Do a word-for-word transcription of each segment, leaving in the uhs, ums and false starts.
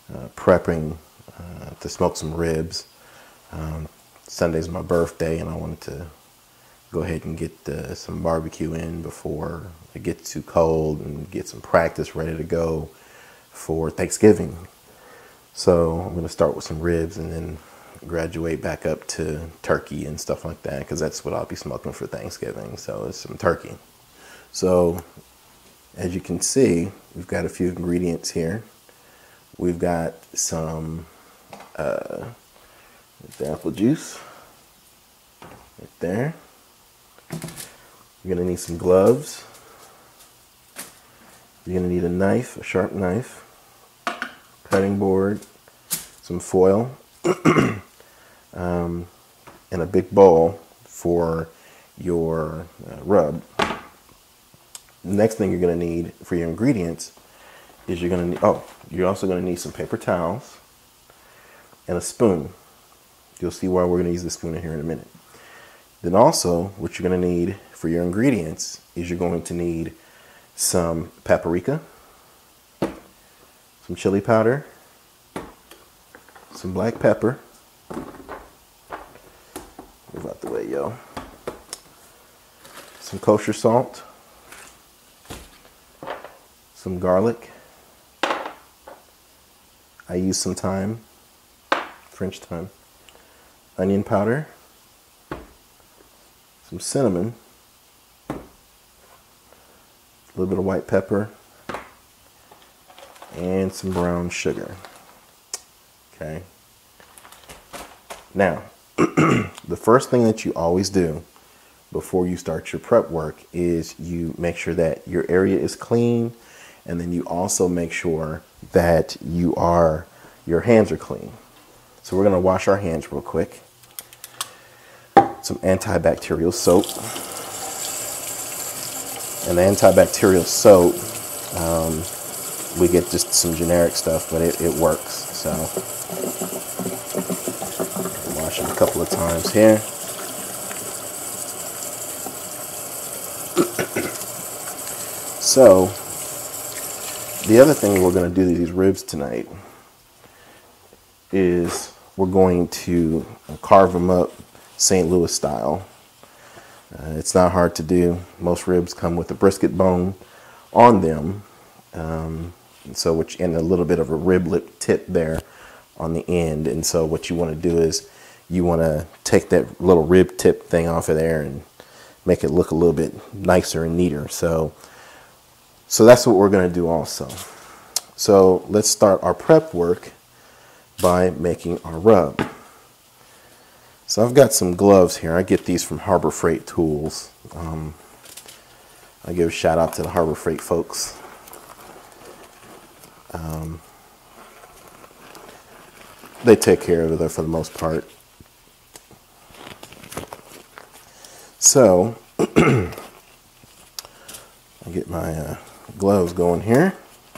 uh, prepping uh, to smoke some ribs. Um, Sunday's my birthday, and I wanted to go ahead and get uh, some barbecue in before it gets too cold and get some practice ready to go for Thanksgiving. So I'm going to start with some ribs and then graduate back up to turkey and stuff like that, because that's what I'll be smoking for Thanksgiving. So it's some turkey. So as you can see, we've got a few ingredients here. We've got some uh, the apple juice right there. You're going to need some gloves. You're going to need a knife, a sharp knife, cutting board, some foil, um, and a big bowl for your uh, rub. The next thing you're going to need for your ingredients is you're going to need, oh, you're also going to need some paper towels and a spoon. You'll see why we're going to use the spoon in here in a minute. Then also, what you're going to need for your ingredients is you're going to need some paprika, some chili powder, some black pepper. Move out the way, yo. Some kosher salt, some garlic. I use some thyme, French thyme, onion powder, some cinnamon, a little bit of white pepper, and some brown sugar. Okay. Now, the first thing that you always do before you start your prep work is you make sure that your area is clean, and then you also make sure that you are your hands are clean. So we're going to wash our hands real quick. Some antibacterial soap. And the antibacterial soap, um, we get just some generic stuff, but it, it works. So wash it a couple of times here. So the other thing we're going to do to these ribs tonight is we're going to carve them up Saint Louis style. Uh, it's not hard to do. Most ribs come with a brisket bone on them, um, and so which and a little bit of a riblet tip there on the end. And so what you want to do is you want to take that little rib tip thing off of there and make it look a little bit nicer and neater. So, so that's what we're going to do also. So let's start our prep work by making our rub. So I've got some gloves here. I get these from Harbor Freight Tools. Um, I give a shout out to the Harbor Freight folks. Um, they take care of it for the most part. So I get my uh, gloves going here,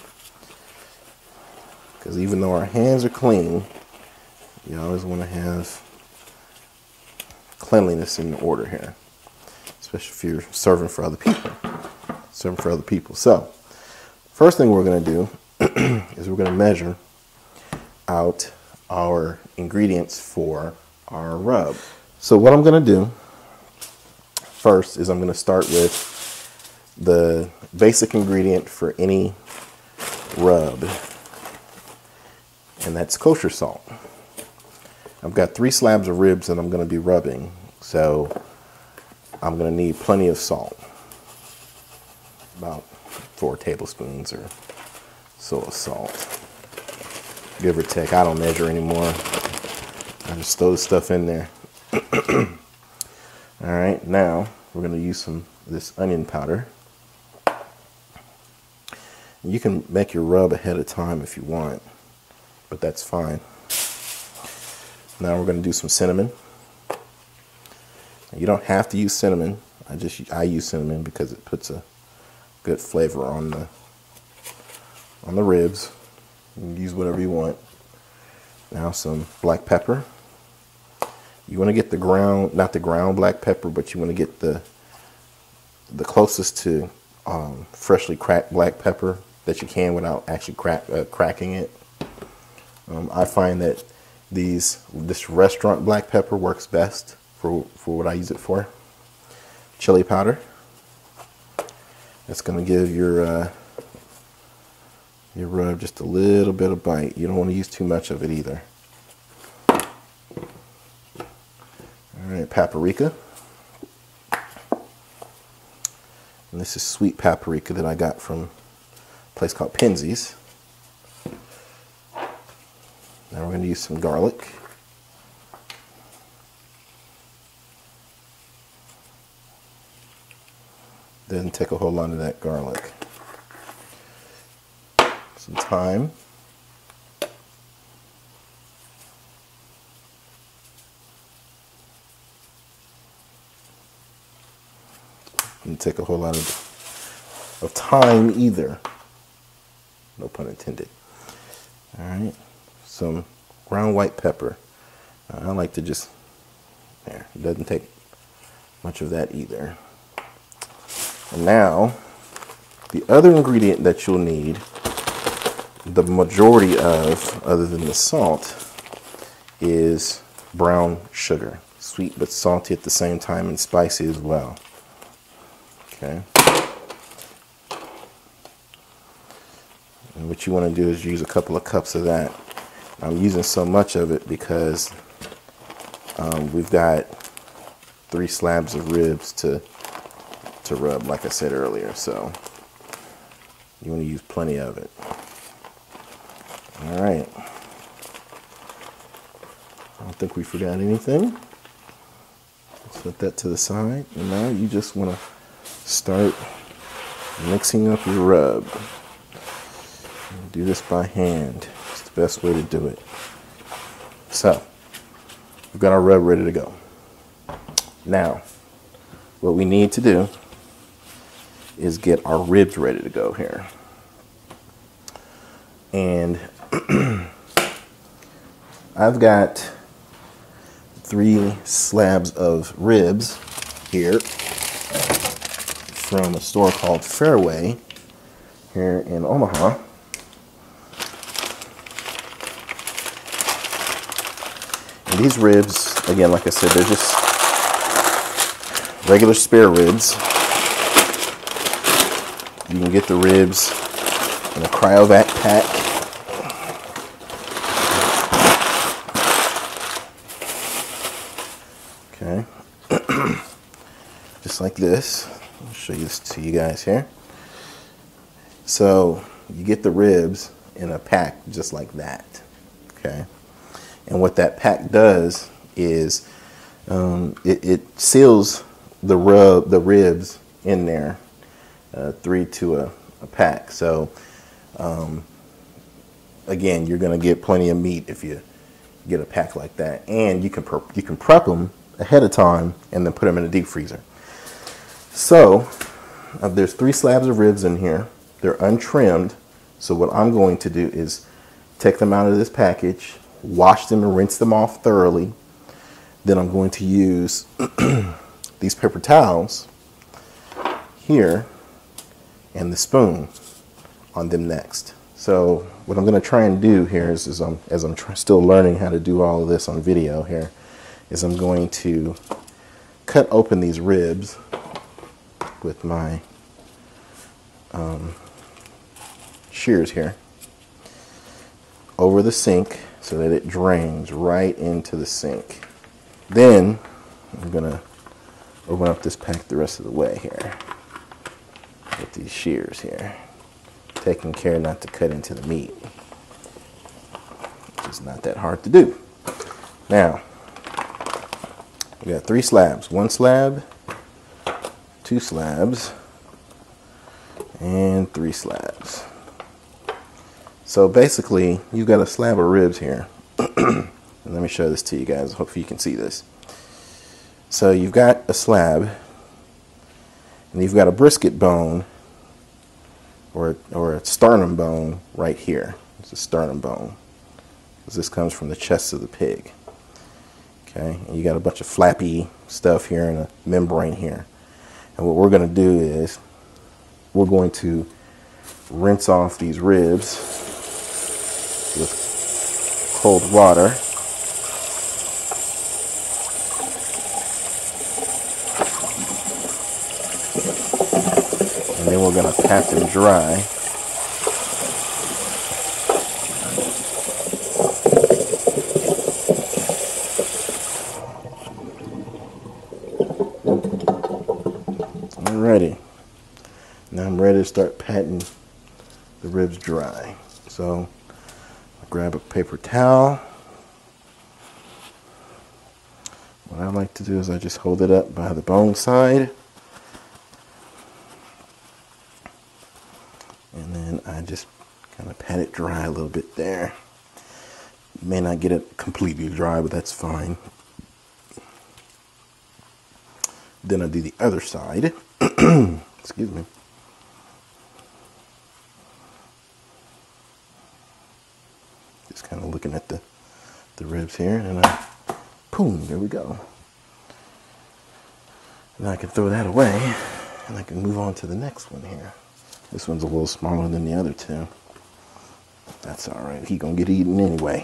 because even though our hands are clean, you always want to have cleanliness in order here, especially if you're serving for other people. Serving for other people. So, first thing we're going to do is we're going to measure out our ingredients for our rub. So what I'm going to do first is I'm going to start with the basic ingredient for any rub, and that's kosher salt. I've got three slabs of ribs that I'm going to be rubbing, so I'm going to need plenty of salt. About four tablespoons or so of salt, give or take. I don't measure anymore. I just throw the stuff in there. All right, now we're going to use some of this onion powder. You can make your rub ahead of time if you want, but that's fine. Now we're going to do some cinnamon. You don't have to use cinnamon. I just I use cinnamon because it puts a good flavor on the on the ribs. You can use whatever you want. Now some black pepper. You want to get the ground, not the ground black pepper, but you want to get the the closest to um, freshly cracked black pepper that you can without actually crack, uh, cracking it. Um, I find that these this restaurant black pepper works best for, for what I use it for. Chili powder. That's going to give your uh, your rub just a little bit of bite. You don't want to use too much of it either. All right, paprika. And this is sweet paprika that I got from a place called Penzies. Now we're going to use some garlic. Doesn't take a whole lot of that garlic. Some thyme. Didn't take a whole lot of, of time either. No pun intended. All right. Some ground white pepper. Uh, I like to just, there, it doesn't take much of that either. And now, the other ingredient that you'll need, the majority of, other than the salt, is brown sugar. Sweet but salty at the same time and spicy as well. Okay. And what you want to do is use a couple of cups of that. I'm using so much of it because um, we've got three slabs of ribs to to rub, like I said earlier, so you want to use plenty of it. All right. I don't think we forgot anything. Let's put that to the side. And now you just want to start mixing up your rub. Do this by hand. It's the best way to do it. So, we've got our rub ready to go. Now, what we need to do is get our ribs ready to go here. And I've got three slabs of ribs here from a store called Fairway here in Omaha. And these ribs, again, like I said, they're just regular spare ribs. You can get the ribs in a cryovac pack. Okay. Just like this. I'll show you this to you guys here. So you get the ribs in a pack just like that. Okay. And what that pack does is um, it, it seals the rub, the ribs in there. Uh, three to a, a pack. So um, again, you're going to get plenty of meat if you get a pack like that, and you can you can prep them ahead of time and then put them in a deep freezer. So uh, there's three slabs of ribs in here. They're untrimmed. So what I'm going to do is take them out of this package, wash them and rinse them off thoroughly. Then I'm going to use these paper towels here and the spoon on them next. So what I'm going to try and do here is, is I'm, as I'm tr still learning how to do all of this on video here, is I'm going to cut open these ribs with my um, shears here over the sink so that it drains right into the sink. Then I'm going to open up this pack the rest of the way here with these shears here, taking care not to cut into the meat, which is not that hard to do. Now, we got three slabs, one slab, two slabs, and three slabs. So basically, you've got a slab of ribs here. And let me show this to you guys. Hopefully you can see this. So you've got a slab, and you've got a brisket bone or, or a sternum bone right here. It's a sternum bone, because this comes from the chest of the pig. Okay, and you got a bunch of flappy stuff here and a membrane here. And what we're going to do is we're going to rinse off these ribs with cold water. And then we're going to pat them dry. Alrighty. Now I'm ready to start patting the ribs dry. So I grab a paper towel. What I like to do is I just hold it up by the bone side. And then I just kind of pat it dry a little bit there. You may not get it completely dry, but that's fine. Then I do the other side. Excuse me. Just kind of looking at the, the ribs here, and I, boom, there we go. And I can throw that away, and I can move on to the next one here. This one's a little smaller than the other two. That's all right. He gonna get eaten anyway.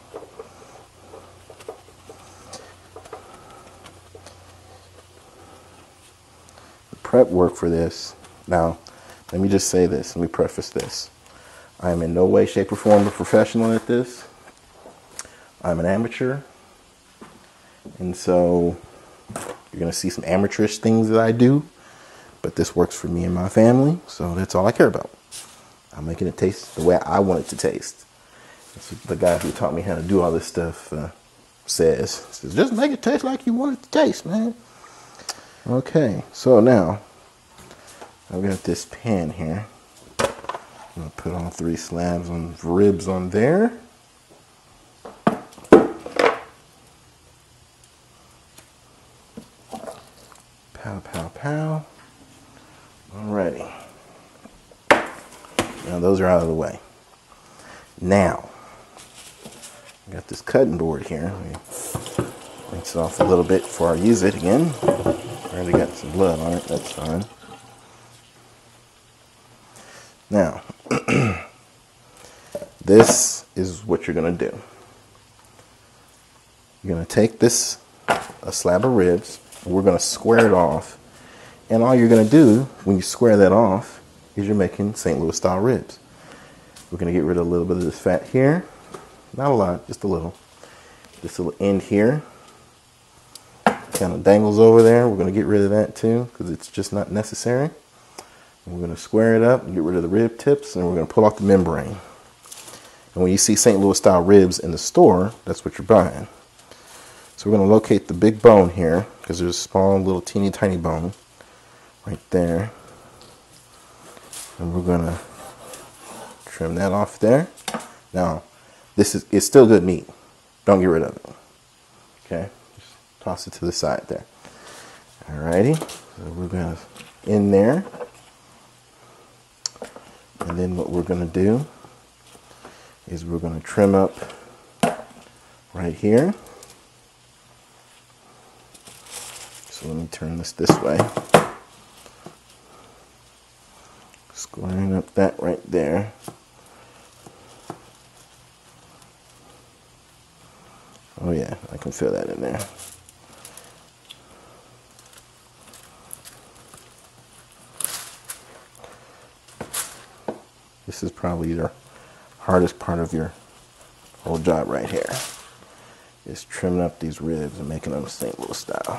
The prep work for this. Now, let me just say this. Let me preface this. I am in no way, shape, or form a professional at this. I'm an amateur. And so you're going to see some amateurish things that I do. But this works for me and my family. So that's all I care about. I'm making it taste the way I want it to taste. That's what the guy who taught me how to do all this stuff uh, says. He says, just make it taste like you want it to taste, man. Okay, so now I've got this pan here. I'm going to put all three slabs on ribs on there. Pow, pow, pow. Alrighty. Now those are out of the way. Now, I got this cutting board here. Let me rinse it off a little bit before I use it again. I already got some blood on it, that's fine. Now, this is what you're going to do. You're going to take this, a slab of ribs, and we're going to square it off. And all you're going to do when you square that off is you're making Saint Louis style ribs. We're going to get rid of a little bit of this fat here. Not a lot, just a little. This little end here kind of dangles over there. We're going to get rid of that too because it's just not necessary. And we're going to square it up and get rid of the rib tips, and we're going to pull off the membrane. And when you see Saint Louis style ribs in the store, that's what you're buying. So we're going to locate the big bone here because there's a small little teeny tiny bone right there. And we're going to trim that off there. Now, this is it's still good meat. Don't get rid of it. Okay? Just toss it to the side there. Alrighty. So we're going to in there. And then what we're going to do is we're going to trim up right here. So let me turn this this way. Squaring up that right there. Oh yeah, I can feel that in there. This is probably the hardest part of your whole job right here. Is trimming up these ribs and making them Saint Louis style.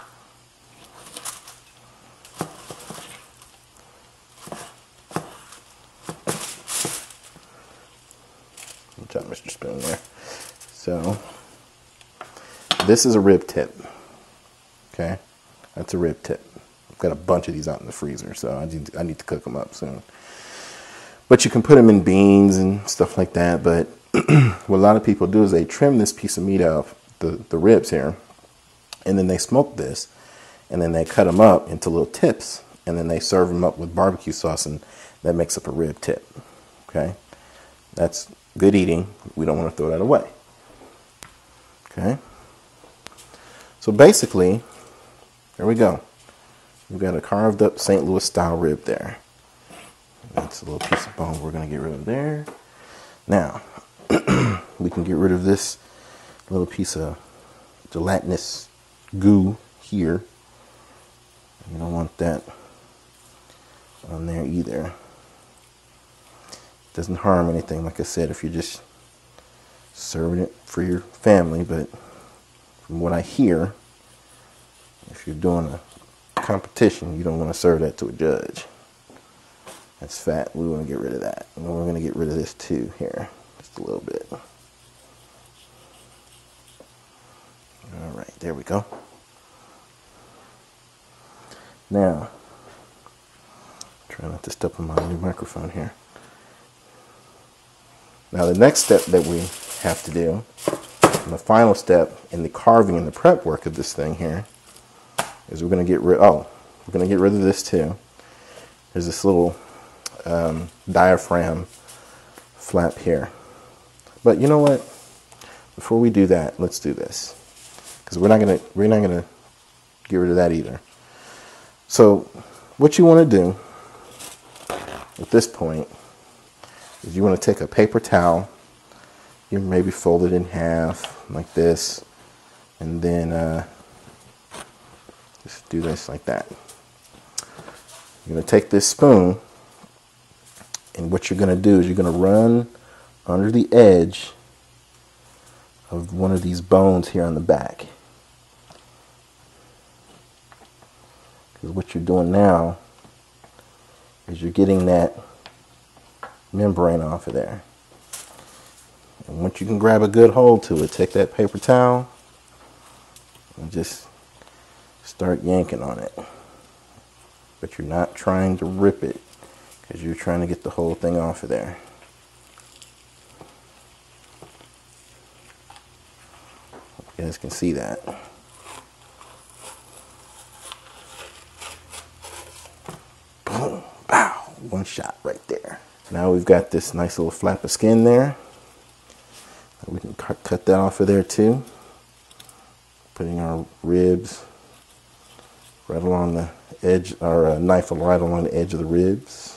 Good job, Mister Spoon there. So, this is a rib tip. Okay? That's a rib tip. I've got a bunch of these out in the freezer, so I need to, I need to cook them up soon. But you can put them in beans and stuff like that. But what a lot of people do is they trim this piece of meat off, the, the ribs here, and then they smoke this, and then they cut them up into little tips, and then they serve them up with barbecue sauce, and that makes up a rib tip. Okay? That's good eating. We don't want to throw that away. Okay? So basically, there we go. We've got a carved up Saint Louis style rib there. That's a little piece of bone we're going to get rid of there. Now, we can get rid of this little piece of gelatinous goo here. You don't want that on there either. Doesn't harm anything, like I said, if you're just serving it for your family, but from what I hear, if you're doing a competition, you don't want to serve that to a judge. That's fat. We want to get rid of that. And then we're going to get rid of this too here, just a little bit. All right, there we go. Now, try not to step on my new microphone here. Now the next step that we have to do, and the final step in the carving and the prep work of this thing here, is we're going to get rid. Oh, we're going to get rid of this too. There's this little um, diaphragm flap here. But you know what? Before we do that, let's do this, because we're not going to we're not going to get rid of that either. So what you want to do at this point is you want to take a paper towel, you maybe fold it in half like this, and then uh, just do this like that. You're going to take this spoon, and what you're going to do is you're going to run under the edge of one of these bones here on the back. Because what you're doing now is you're getting that membrane off of there. And once you can grab a good hold to it, take that paper towel and just start yanking on it. But you're not trying to rip it, because you're trying to get the whole thing off of there. You guys can see that. Boom, pow, one shot right there. Now we've got this nice little flap of skin there. We can cut, cut that off of there too. Putting our ribs right along the edge, our uh, knife right along the edge of the ribs.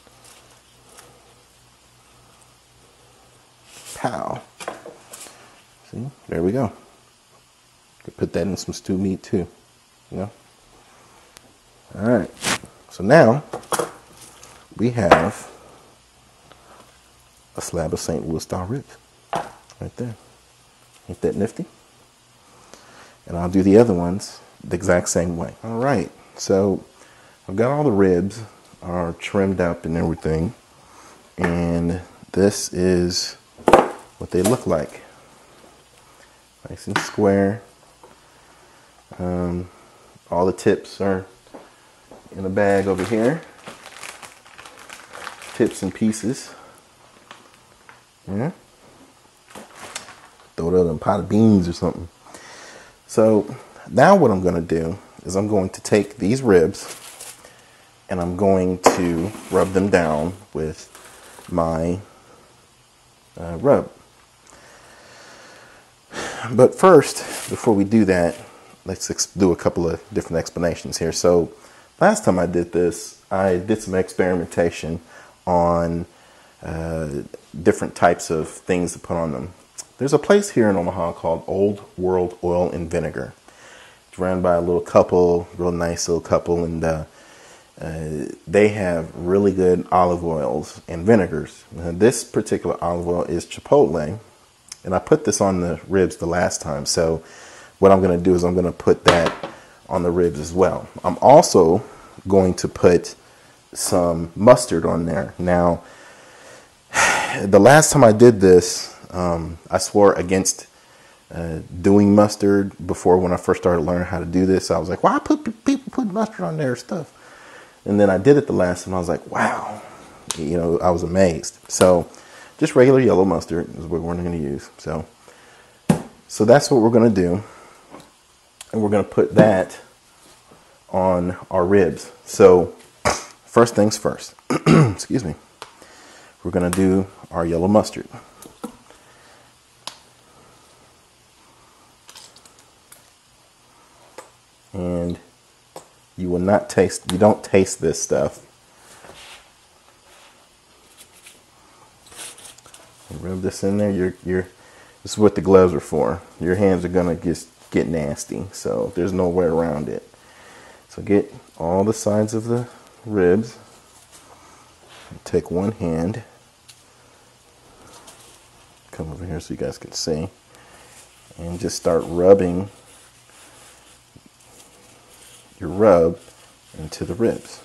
Pow. See, there we go. Could put that in some stew meat too, you know. All right, so now we have a slab of Saint Louis style ribs right there. Ain't that nifty? And I'll do the other ones the exact same way. All right, so I've got all the ribs are trimmed up and everything, and this is what they look like. Nice and square. Um, all the tips are in a bag over here. Tips and pieces. Yeah. Throw it in a pot of beans or something. So now what I'm going to do is I'm going to take these ribs and I'm going to rub them down with my uh, rub. But first, before we do that, let's ex do a couple of different explanations here. So last time I did this, I did some experimentation on uh, different types of things to put on them. There's a place here in Omaha called Old World Oil and Vinegar. It's run by a little couple, real nice little couple, and uh, uh, they have really good olive oils and vinegars. Now, this particular olive oil is Chipotle, and I put this on the ribs the last time. So what I'm going to do is I'm going to put that on the ribs as well. I'm also going to put some mustard on there. Now, the last time I did this, um, I swore against uh, doing mustard before when I first started learning how to do this. I was like, why put people put mustard on their stuff? And then I did it the last time. I was like, wow, you know, I was amazed. So just regular yellow mustard is what we're going to use. So, so that's what we're going to do. And we're going to put that on our ribs. So first things first, excuse me, we're going to do our yellow mustard. And you will not taste, you don't taste this stuff. You rub this in there, you're, you're, This is what the gloves are for. Your hands are gonna just get nasty, so there's no way around it. So get all the sides of the ribs. Take one hand. Come over here so you guys can see. And just start rubbing your rub into the ribs.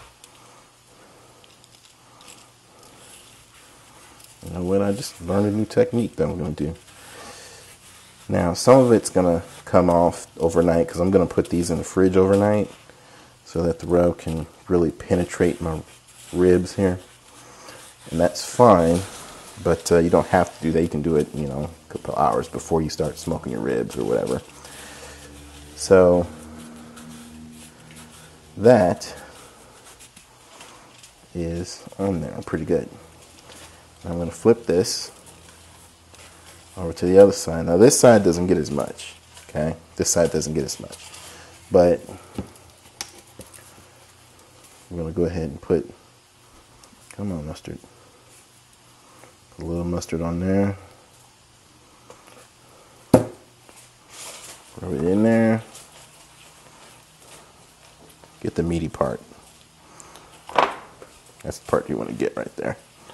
You know what? I just learned a new technique that I'm going to do. Now, some of it's going to come off overnight because I'm going to put these in the fridge overnight so that the rub can really penetrate my ribs here. And that's fine, but uh, you don't have to do that. You can do it, you know, a couple hours before you start smoking your ribs or whatever. So that is on there pretty good. I'm going to flip this over to the other side. Now this side doesn't get as much, okay? This side doesn't get as much. But I'm going to go ahead and put, come on mustard, put a little mustard on there. Rub it in there. Get the meaty part. That's the part you want to get right there.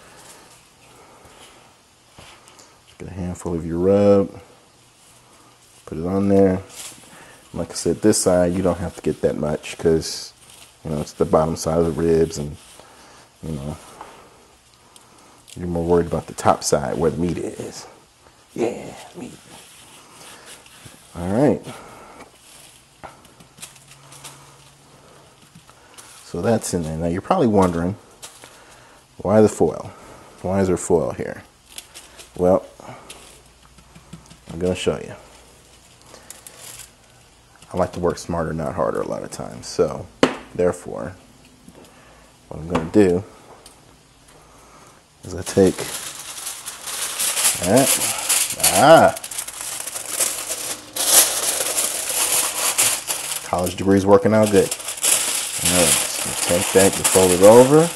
Get a handful of your rub, put it on there. Like I said, this side you don't have to get that much because, you know, it's the bottom side of the ribs, and you know, you're more worried about the top side where the meat is. Yeah, meat. All right. So that's in there. Now you're probably wondering, why the foil? Why is there foil here? Well, I'm going to show you. I like to work smarter, not harder a lot of times. So, therefore, what I'm going to do is I take that. Ah! College degree's working out good. All right, so take that, you fold it over.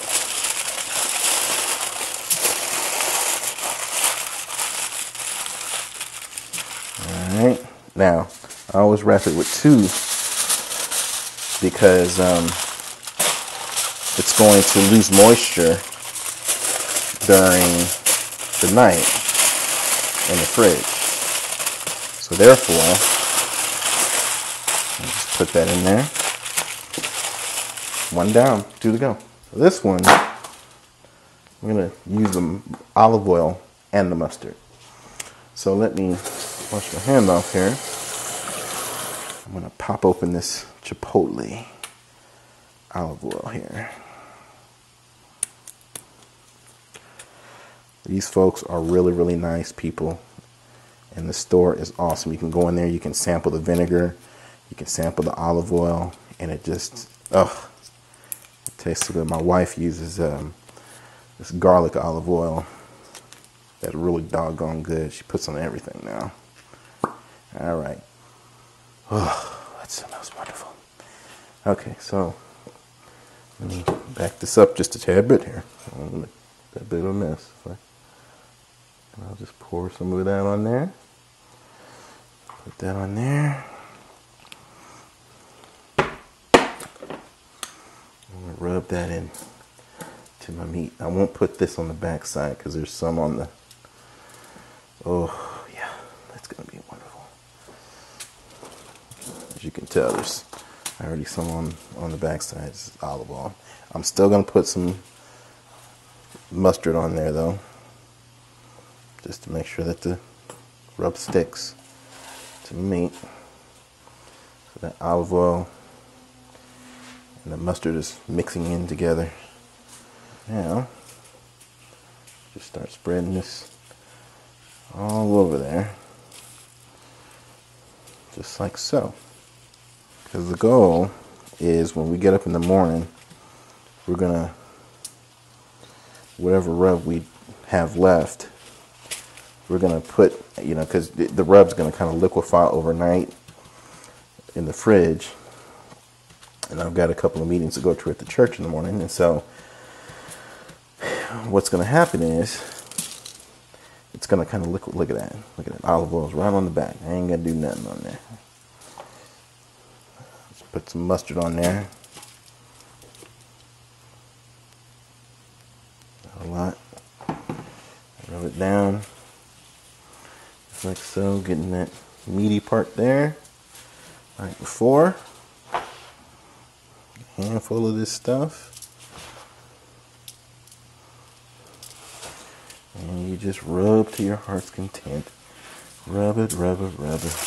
Now, I always wrap it with two because um, it's going to lose moisture during the night in the fridge. So therefore, I'll just put that in there. One down, two to go. So this one, I'm going to use the olive oil and the mustard. So let me wash my hand off here. I'm going to pop open this chipotle olive oil here. These folks are really, really nice people. And the store is awesome. You can go in there, you can sample the vinegar, you can sample the olive oil, and it just, ugh, it tastes so good. My wife uses um, this garlic olive oil that's really doggone good. She puts on everything now. All right. Oh, that smells wonderful. Okay, so let me back this up just a tad bit here. That bit of a mess. And I'll just pour some of that on there. Put that on there. I'm gonna rub that in to my meat. I won't put this on the back side because there's some on the. Oh yeah, that's gonna be wonderful. As you can tell, there's already some on, on the back side. It's olive oil. I'm still going to put some mustard on there, though, just to make sure that the rub sticks to the meat. So that olive oil and the mustard is mixing in together. Now, just start spreading this all over there, just like so. Because the goal is when we get up in the morning, we're going to, whatever rub we have left, we're going to put, you know, because the rub's going to kind of liquefy overnight in the fridge. And I've got a couple of meetings to go to at the church in the morning. And so what's going to happen is it's gonna kind of liquid. Look at that. Look at that. Olive oil's right on the back. I ain't gotta do nothing on there. Let's put some mustard on there. A lot. Rub it down. Just like so. Getting that meaty part there. Like before. A handful of this stuff. And you just rub to your heart's content. Rub it, rub it, rub it.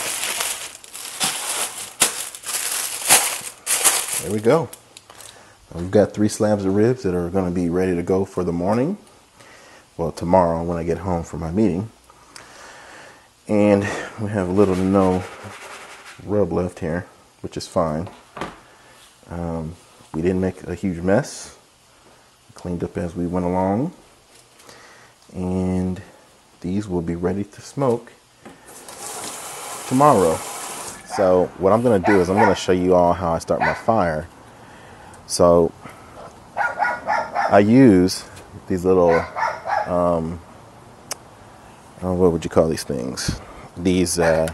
There we go. We've got three slabs of ribs that are going to be ready to go for the morning. Well, tomorrow when I get home from my meeting. And we have a little to no rub left here, which is fine. Um, we didn't make a huge mess. We cleaned up as we went along. And these will be ready to smoke tomorrow. So what I'm going to do is I'm going to show you all how I start my fire. So I use these little, um, oh, what would you call these things? These, uh,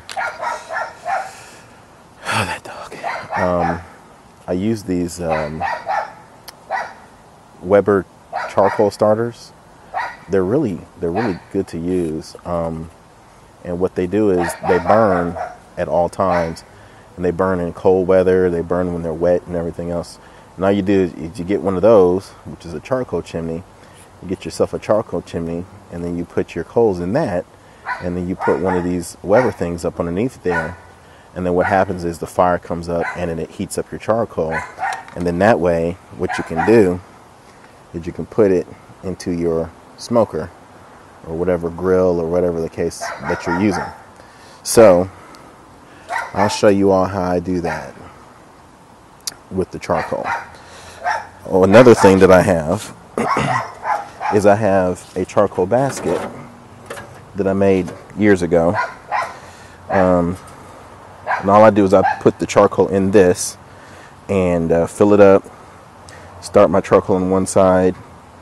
oh, that dog. Um, I use these um, Weber charcoal starters. They're really, they're really good to use. Um, and what they do is they burn at all times, and they burn in cold weather. They burn when they're wet and everything else. And all you do is you get one of those, which is a charcoal chimney. You get yourself a charcoal chimney, and then you put your coals in that, and then you put one of these Weber things up underneath there. And then what happens is the fire comes up, and then it heats up your charcoal. And then that way, what you can do is you can put it into your smoker or whatever grill or whatever the case that you're using. So I'll show you all how I do that with the charcoal. Oh, another thing that I have is I have a charcoal basket that I made years ago. Um, and all I do is I put the charcoal in this and uh, fill it up, start my charcoal on one side.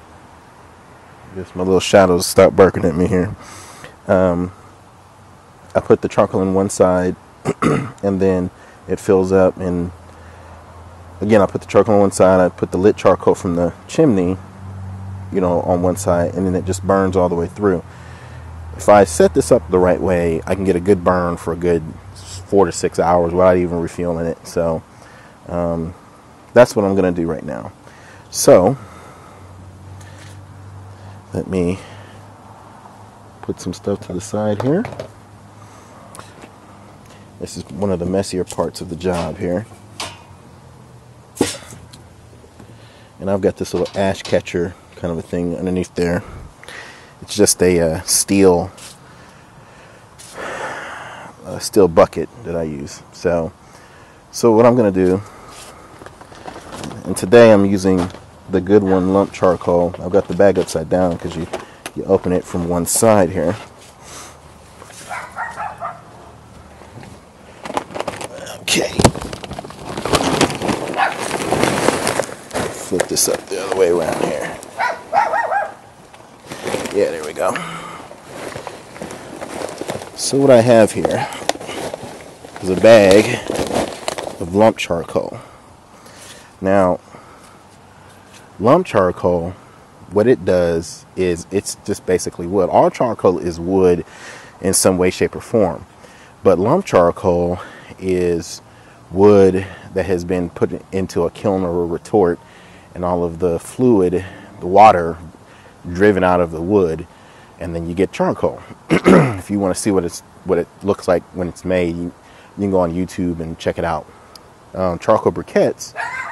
I guess my little shadows stop barking at me here. Um, I put the charcoal in one side and then it fills up, and again I put the charcoal on one side, I put the lit charcoal from the chimney, you know, on one side, and then it just burns all the way through. If I set this up the right way, I can get a good burn for a good four to six hours without even refueling it. So um, that's what I'm going to do right now. So let me put some stuff to the side here. This is one of the messier parts of the job here. And I've got this little ash catcher kind of a thing underneath there. It's just a uh, steel a steel bucket that I use. So, so what I'm going to do, and today I'm using the Good One lump charcoal. I've got the bag upside down because you, you open it from one side here. Okay. Flip this up the other way around here. Yeah, there we go. So what I have here is a bag of lump charcoal. Now, lump charcoal, what it does is it's just basically wood. All charcoal is wood in some way, shape, or form. But lump charcoal is wood that has been put into a kiln or a retort, and all of the fluid, the water, driven out of the wood, and then you get charcoal. If you want to see what it's what it looks like when it's made, you, you can go on YouTube and check it out. Um, charcoal briquettes.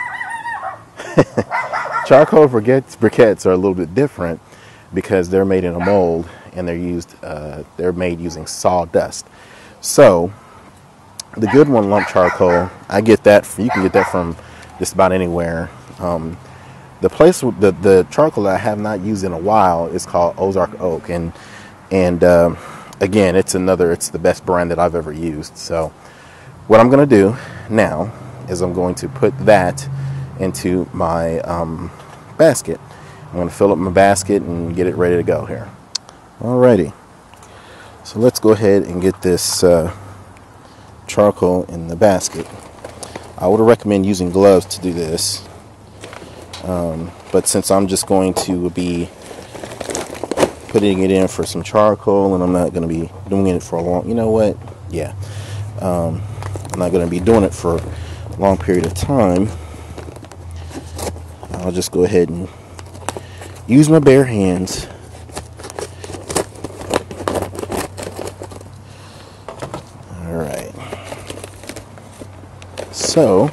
Charcoal briquettes, briquettes are a little bit different because they're made in a mold, and they're used. Uh, they're made using sawdust. So the Good One lump charcoal, I get that. From, you can get that from just about anywhere. Um, the place, the the charcoal that I have not used in a while is called Ozark Oak, and and um, again, it's another. It's the best brand that I've ever used. So what I'm going to do now is I'm going to put that into my um, basket. I'm going to fill up my basket and get it ready to go here. Alrighty. So let's go ahead and get this uh, charcoal in the basket. I would recommend using gloves to do this, um, but since I'm just going to be putting it in for some charcoal and I'm not going to be doing it for a long, you know what, yeah, um, I'm not going to be doing it for a long period of time, I'll just go ahead and use my bare hands. Alright, so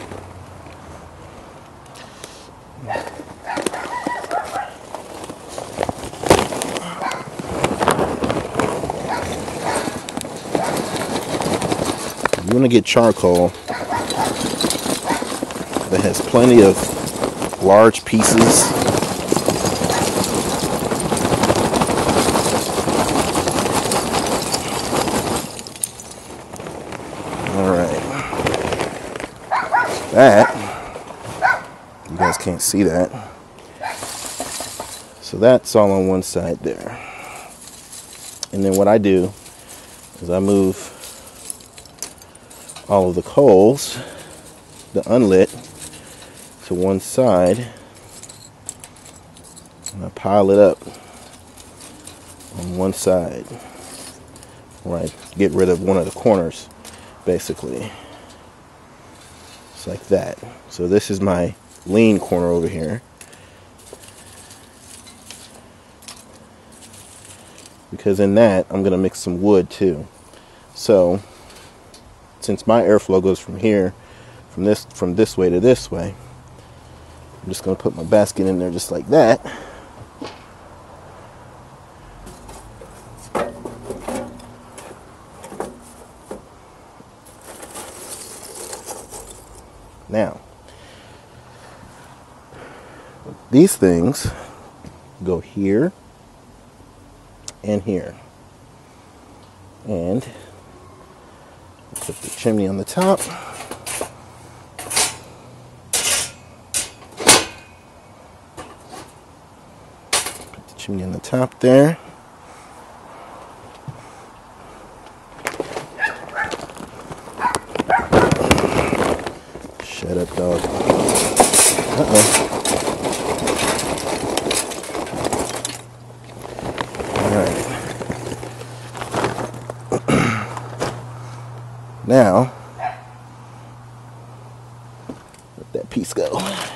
you want to get charcoal that has plenty of large pieces. Alright. That, you guys can't see that. So that's all on one side there. And then what I do is I move all of the coals, the unlit, to one side, and I pile it up on one side, where I get rid of one of the corners, basically. It's like that. So this is my lean corner over here. Because in that, I'm going to mix some wood too. So since my airflow goes from here, from this from this way to this way, I'm just going to put my basket in there just like that. Now, these things go here and here. And put the chimney on the top. Put the chimney on the top there. Shut up, dog. Uh-oh. Now, let that piece go.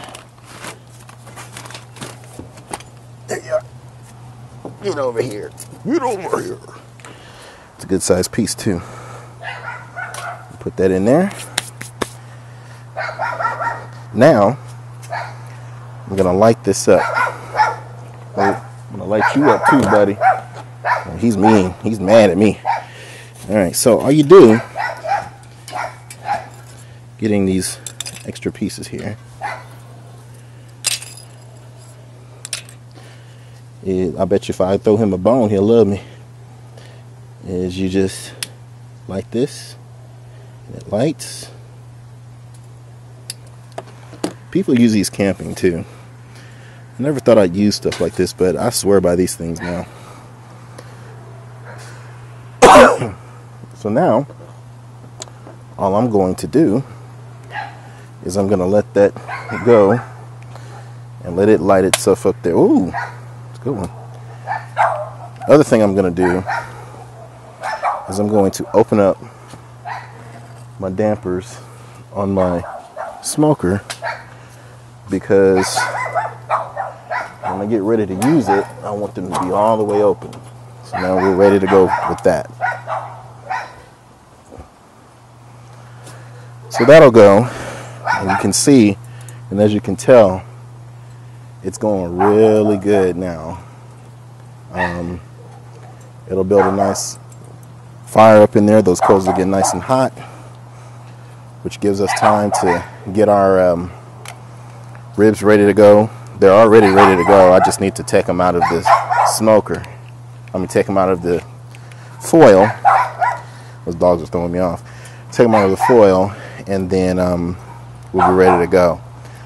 There you are. Get over here. Get over here. It's a good sized piece too. Put that in there. Now, I'm gonna light this up. I'm gonna light you up too, buddy. He's mean. He's mad at me. All right. So all you do. Getting these extra pieces here. Is, I bet you if I throw him a bone, he'll love me. Is you just like this, and it lights. People use these camping too. I never thought I'd use stuff like this, but I swear by these things now. So now, all I'm going to do is I'm going to let that go and let it light itself up there. Ooh, it's a good one. Other thing I'm going to do is I'm going to open up my dampers on my smoker, because when I get ready to use it, I want them to be all the way open. So now we're ready to go with that. So that'll go. And you can see, and as you can tell, it's going really good now. Um, it'll build a nice fire up in there. Those coals will get nice and hot, which gives us time to get our um, ribs ready to go. They're already ready to go. I just need to take them out of the smoker. I mean, take them out of the foil. Those dogs are throwing me off. Take them out of the foil, and then um, we'll be ready to go.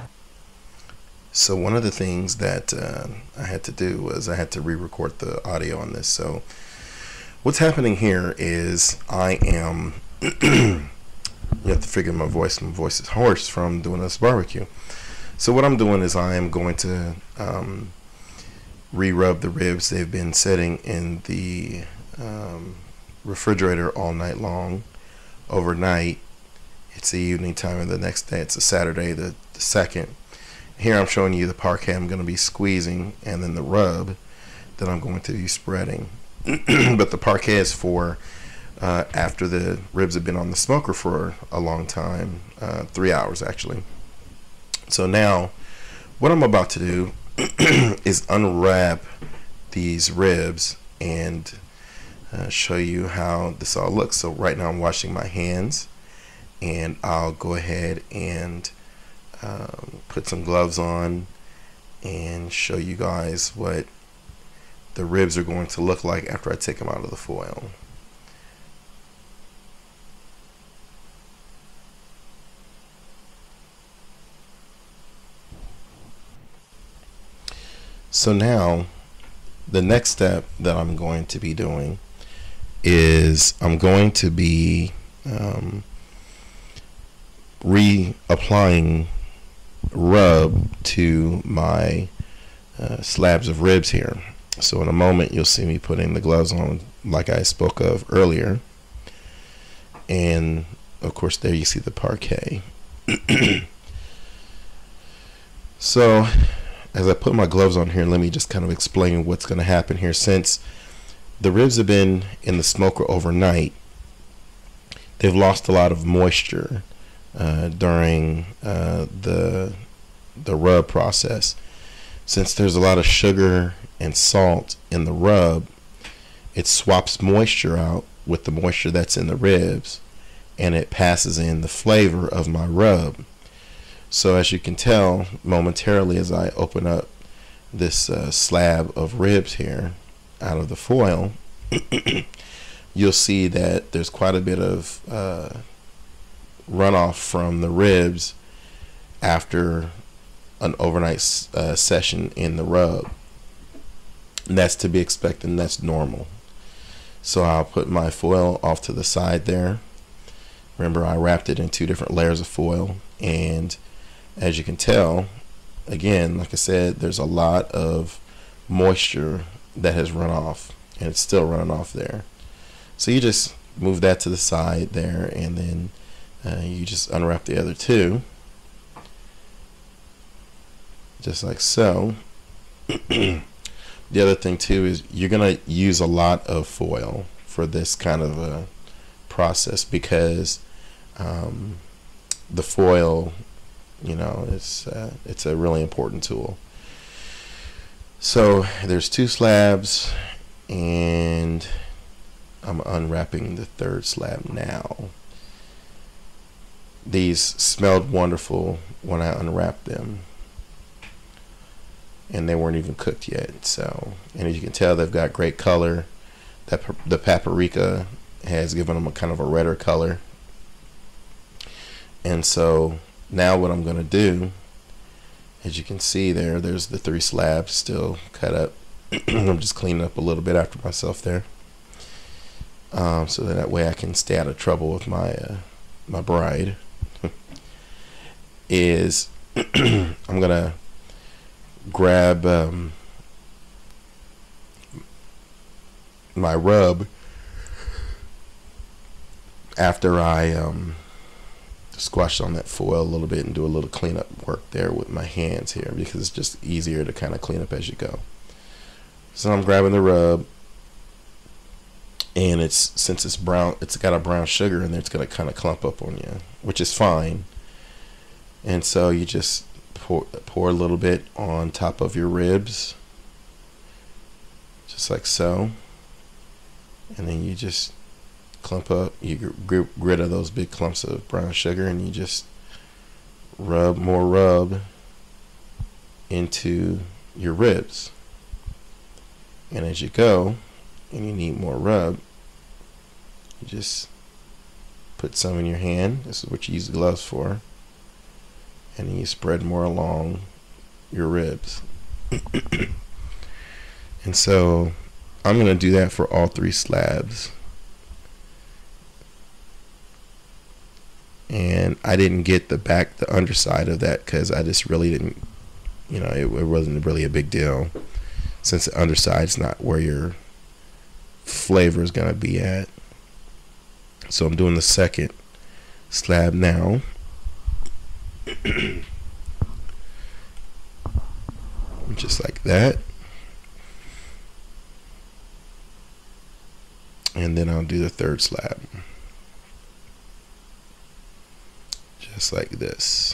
So one of the things that uh, I had to do was I had to re-record the audio on this. So What's happening here is I am, you have to figure my voice, my voice is hoarse from doing this barbecue. So what I'm doing is I am going to um, re-rub the ribs. They've been sitting in the um, refrigerator all night long, overnight. It's the evening time of the next day. It's a Saturday, the, the second. Here I'm showing you the parquet I'm going to be squeezing, and then the rub that I'm going to be spreading. But the parquet is for uh, after the ribs have been on the smoker for a long time, uh, three hours actually. So now what I'm about to do is unwrap these ribs and uh, show you how this all looks. So right now I'm washing my hands, and I'll go ahead and um, put some gloves on and show you guys what the ribs are going to look like after I take them out of the foil. So now the next step that I'm going to be doing is I'm going to be um, reapplying rub to my uh, slabs of ribs here. So in a moment you'll see me putting the gloves on like I spoke of earlier, and of course there you see the parquet. So as I put my gloves on here, let me just kind of explain what's going to happen here. Since the ribs have been in the smoker overnight, they've lost a lot of moisture uh, during uh, the the rub process. Since there's a lot of sugar and salt in the rub, it swaps moisture out with the moisture that's in the ribs, and it passes in the flavor of my rub. So as you can tell momentarily as I open up this uh, slab of ribs here out of the foil, you'll see that there's quite a bit of uh, runoff from the ribs after an overnight uh, session in the rub. And that's to be expected, and that's normal. So I'll put my foil off to the side there. Remember, I wrapped it in two different layers of foil, and as you can tell, again, like I said, there's a lot of moisture that has run off, and it's still running off there. So you just move that to the side there, and then uh, you just unwrap the other two, just like so. The other thing too is you're gonna use a lot of foil for this kind of a process, because um, the foil, you know, it's uh, it's a really important tool. So there's two slabs, and I'm unwrapping the third slab now. These smelled wonderful when I unwrapped them, and they weren't even cooked yet. So, and as you can tell, they've got great color. That the paprika has given them a kind of a redder color. And so now what I'm going to do, as you can see there, there's the three slabs still cut up. I'm just cleaning up a little bit after myself there, um, so that, that way I can stay out of trouble with my uh, my bride. Is I'm gonna grab um, my rub after I um, squash on that foil a little bit and do a little cleanup work there with my hands here, because it's just easier to kind of clean up as you go. So I'm grabbing the rub, and it's since it's brown, it's got a brown sugar in there, it's gonna kind of clump up on you, which is fine. And so you just pour pour a little bit on top of your ribs, just like so, and then you just clump up, you get rid of those big clumps of brown sugar, and you just rub more rub into your ribs. And as you go, and you need more rub, you just put some in your hand. This is what you use the gloves for. And then you spread more along your ribs. And so I'm going to do that for all three slabs. And I didn't get the back, the underside of that because I just really didn't, you know, it, it wasn't really a big deal since the underside's not where your flavor is going to be at. So I'm doing the second slab now. Just like that. And then I'll do the third slab. Just like this.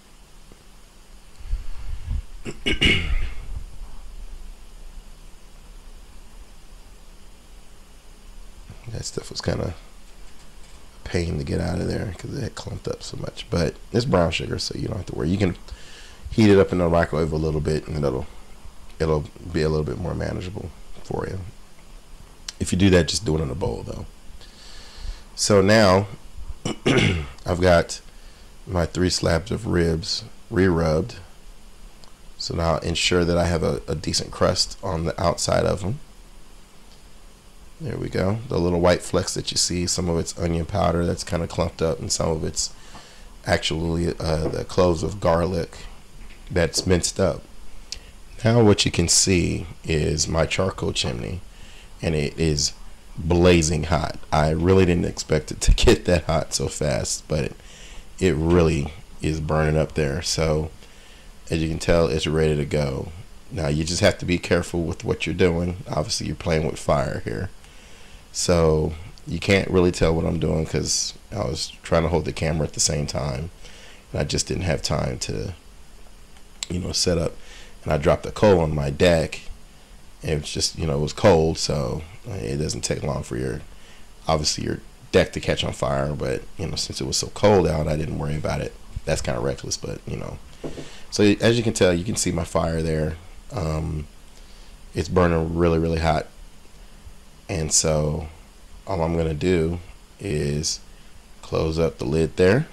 That stuff was kind of a pain to get out of there because it had clumped up so much. But it's brown sugar, so you don't have to worry. You can heat it up in the microwave a little bit, and it'll it'll be a little bit more manageable for you. If you do that, just do it in a bowl, though. So now I've got my three slabs of ribs re-rubbed. So now I'll ensure that I have a, a decent crust on the outside of them. There we go. The little white flecks that you see, some of it's onion powder that's kind of clumped up, and some of it's actually uh, the cloves of garlic that's minced up. Now what you can see is my charcoal chimney, and it is blazing hot. I really didn't expect it to get that hot so fast, but it, it really is burning up there. So as you can tell, it's ready to go. Now you just have to be careful with what you're doing. Obviously you're playing with fire here, so you can't really tell what I'm doing because I was trying to hold the camera at the same time, and I just didn't have time to, you know, set up. And I dropped a coal on my deck. It was just, you know, it was cold, so it doesn't take long for your, obviously your deck to catch on fire. But, you know, since it was so cold out, I didn't worry about it. That's kind of reckless, but, you know. So as you can tell, you can see my fire there. Um, it's burning really, really hot. And so all I'm going to do is close up the lid there.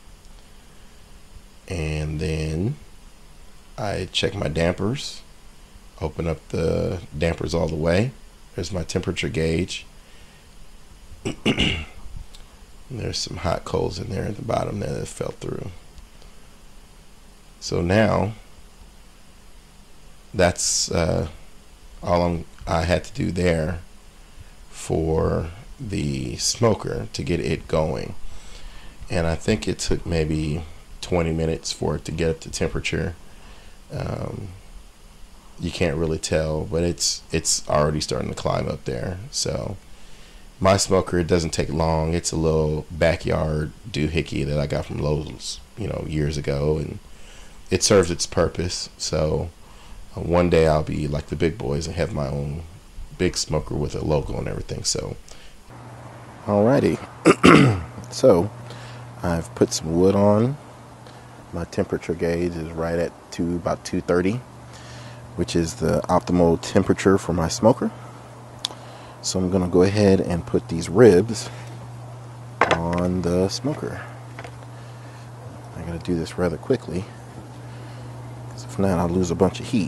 And then I check my dampers. Open up the dampers all the way. There's my temperature gauge. There's some hot coals in there at the bottom there that fell through. So now that's uh, all I'm, I had to do there for the smoker to get it going. And I think it took maybe twenty minutes for it to get up to temperature. Um, you can't really tell, but it's it's already starting to climb up there. So my smoker, it doesn't take long. It's a little backyard doohickey that I got from Lowe's, you know, years ago, and it serves its purpose. So uh, one day I'll be like the big boys and have my own big smoker with a logo and everything. So alrighty. So I've put some wood on. My temperature gauge is right at two, about two thirty, which is the optimal temperature for my smoker. So I'm going to go ahead and put these ribs on the smoker. I got to do this rather quickly, because if not, I'll lose a bunch of heat.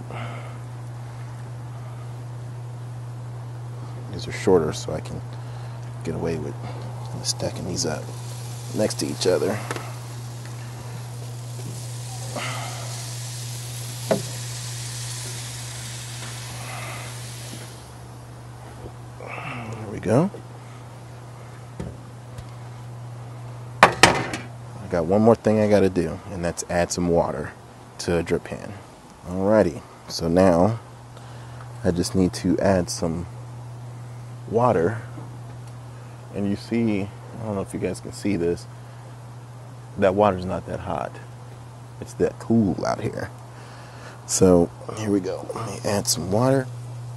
These are shorter, so I can get away with stacking these up next to each other. There we go. I got one more thing I got to do, and that's add some water to a drip pan. Alrighty, so now I just need to add some water. And you see, I don't know if you guys can see this, that water's not that hot. It's that cool out here. So here we go. Let me add some water.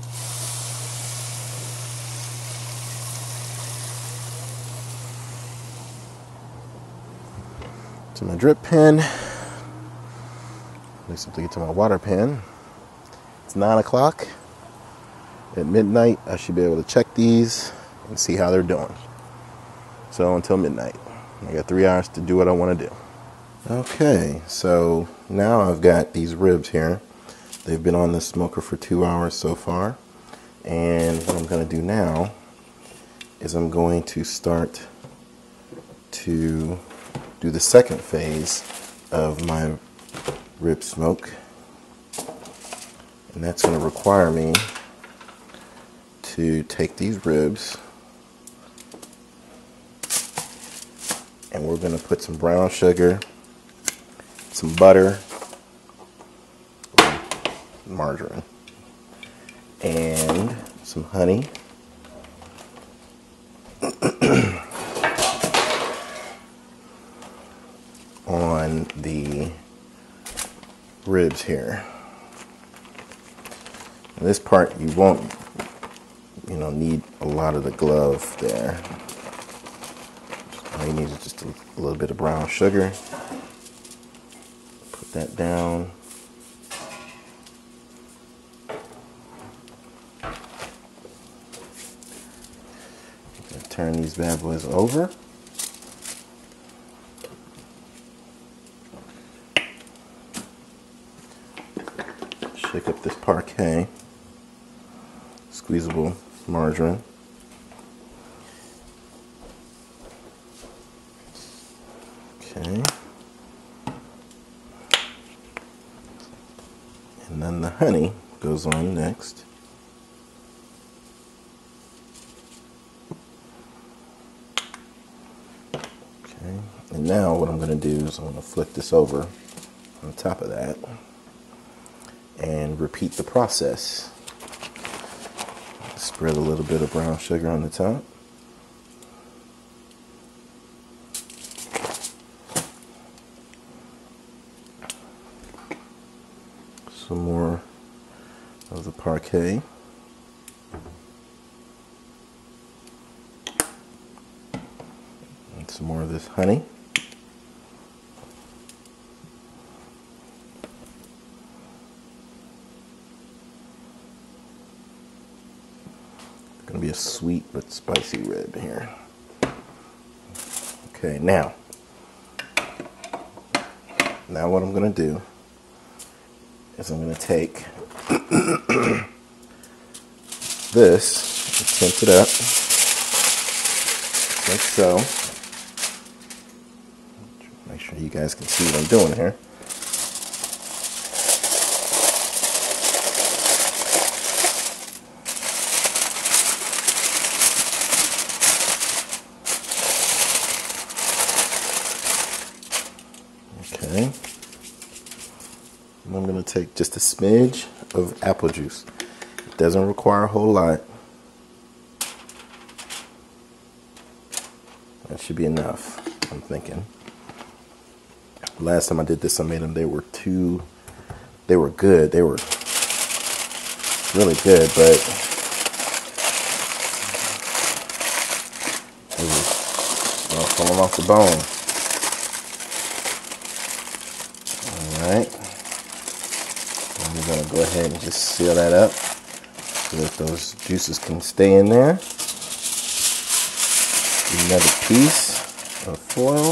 To my drip pen. Basically to my water pen. It's nine o'clock. At midnight, I should be able to check these and see how they're doing. So until midnight, I got three hours to do what I want to do. Okay, so now I've got these ribs here. They've been on the smoker for two hours so far, And what I'm going to do now is I'm going to start to do the second phase of my rib smoke. And that's going to require me to take these ribs and we're going to put some brown sugar, some butter, margarine, and some honey. On the ribs here. And this part you won't, you know, need a lot of the glove there. All you need is just a, a little bit of brown sugar. Put that down. Turn these bad boys over. Shake up this parquet, squeezable margarine. Okay. And then the honey goes on next. Okay. And now what I'm going to do is I'm going to flip this over on top of that and repeat the process. Spread a little bit of brown sugar on the top. Some more of the parquet. And some more of this honey. Gonna be a sweet but spicy rib here. Okay, now, now what I'm gonna do is I'm gonna take this and tint it up like so. Make sure you guys can see what I'm doing here. Okay, and I'm going to take just a smidge of apple juice. It doesn't require a whole lot. That should be enough, I'm thinking. Last time I did this, I made them, they were too, they were good. They were really good, but it was well, falling off the bone. Alright, and we're going to go ahead and just seal that up so that those juices can stay in there. Another piece of foil.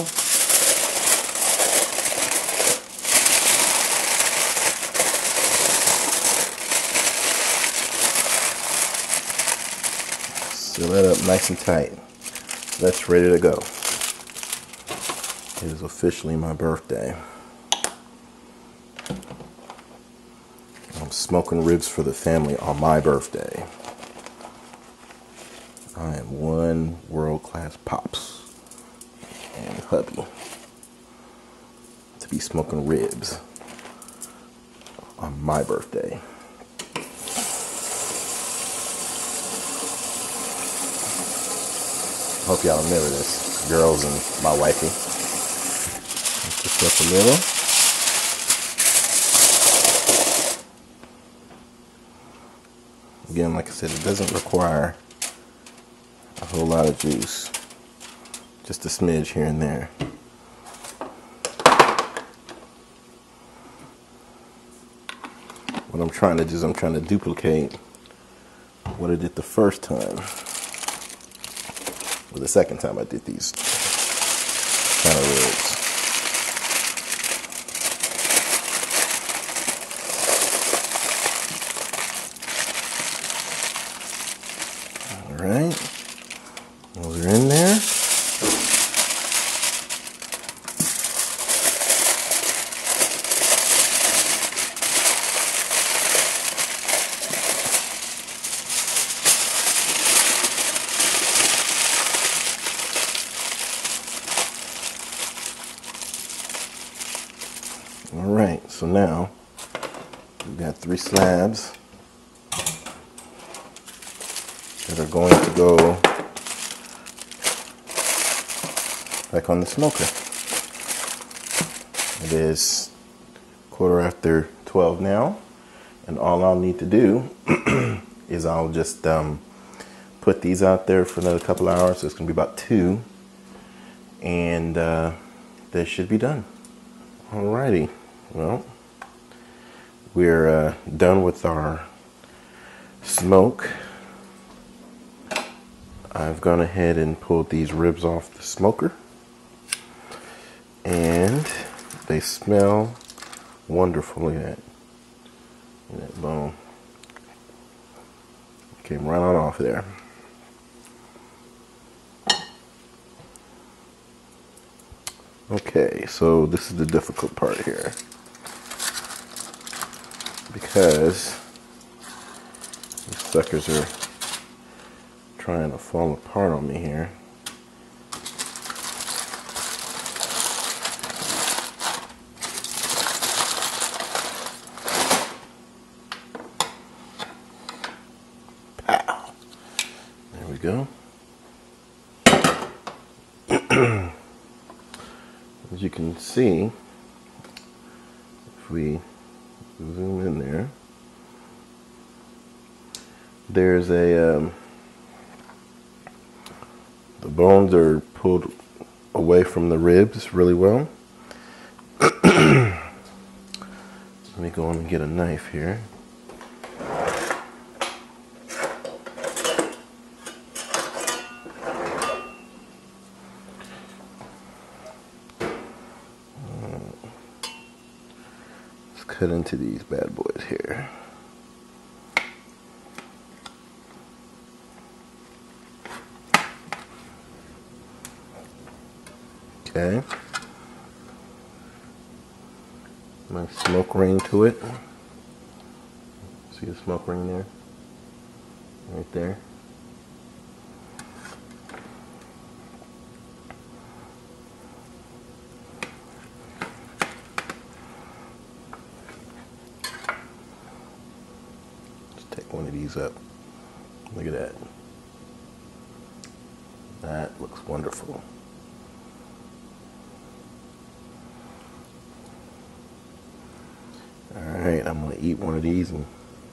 Seal that up nice and tight. That's ready to go. It is officially my birthday. I'm smoking ribs for the family on my birthday. I am one world-class pops and hubby to be smoking ribs on my birthday. Hope y'all remember this, girls and my wifey. Just up the middle. Again, like I said, it doesn't require a whole lot of juice. Just a smidge here and there. What I'm trying to do is I'm trying to duplicate what I did the first time. Or the second time I did these kind of ribs. All right, so now we've got three slabs that are going to go back on the smoker. It is quarter after twelve now, and all I'll need to do is I'll just um, put these out there for another couple hours. So it's going to be about two, and uh, they should be done. Alrighty, well, we're uh, done with our smoke. I've gone ahead and pulled these ribs off the smoker, and they smell wonderful. Look at that, look at that bone. Came right on off there. Okay, so this is the difficult part here, because these suckers are trying to fall apart on me here. Pow! There we go. As you can see, if we zoom in there, there's a, um, the bones are pulled away from the ribs really well. Let me go on and get a knife here. Cut into these bad boys here. Okay. Nice smoke ring to it. See the smoke ring there? Right there. Take one of these up. Look at that. That looks wonderful. All right, I'm gonna eat one of these and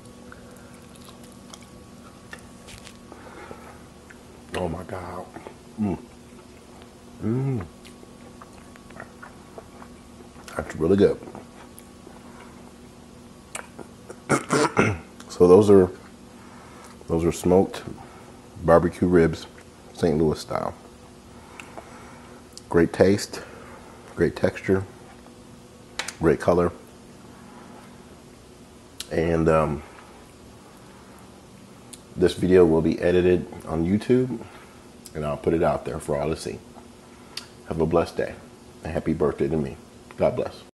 oh my God. Mm. Mm. That's really good. So those are those are smoked barbecue ribs, Saint Louis style. Great taste, great texture, great color, and um, this video will be edited on YouTube, and I'll put it out there for all to see. Have a blessed day, and happy birthday to me. God bless.